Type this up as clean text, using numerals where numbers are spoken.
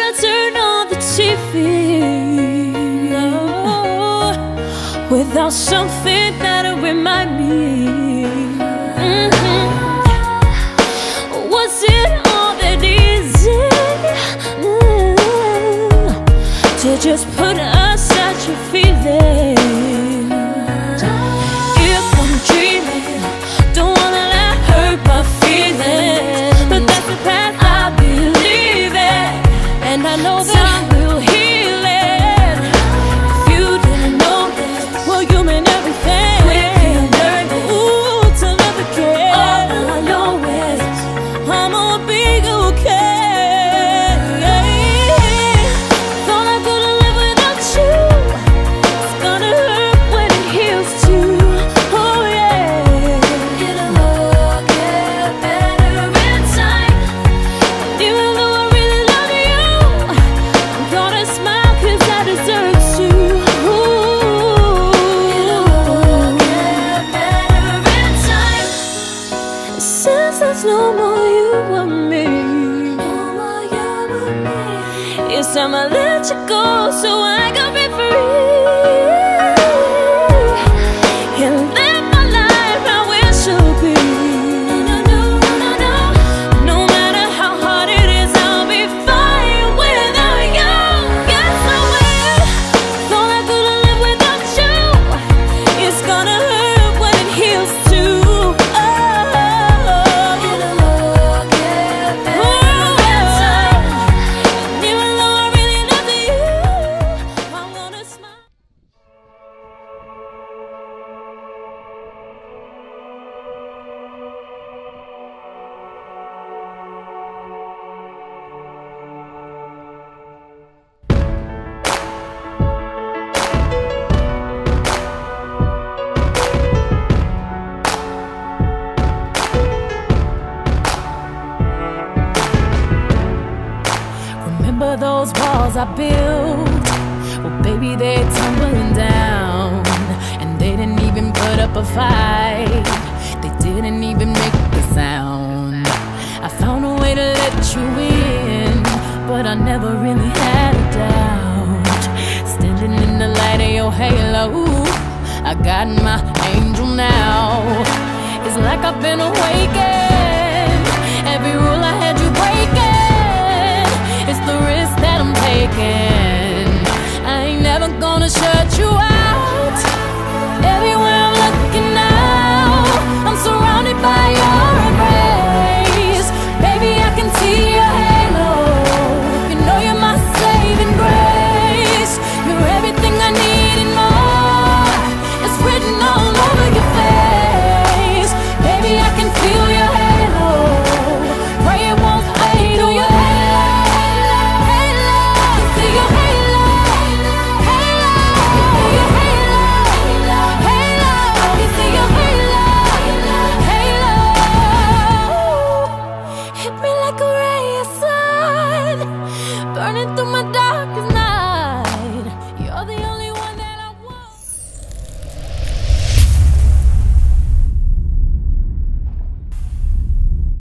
I turn on the TV, no, without something that'll remind me. Was it all that easy to just put aside your feelings? If I'm dreaming, don't wanna let hurt my feelings, but that's the path I believe in, and I know that time will heal it. If you didn't know that, well, you mean everything. We can learn it. Ooh, to love again. All I know is I'ma be okay. Thought I couldn't live without you. It's gonna hurt when it heals too. Oh yeah. It'll all get better in time. Even though I really love you, I'm gonna smile 'cause I deserve to. It'll all get better in time. Since there's no more you and me, it's time I let you go so I can be free and live my life how it should be. No matter how hard it is, I'll be fine without you. Yes, I will. Thought I couldn't live without you. It's gonna hurt when it heals too. It'll all get better in time. Even though I really love you, I'm gonna smile. Remember those walls I built? Well, baby, they're tumbling down, and they didn't even put up a fight. They didn't even make a sound. I found a way to let you in, but I never really had a doubt. Standing in the light of your halo, I got my angel now. It's like I've been awakened.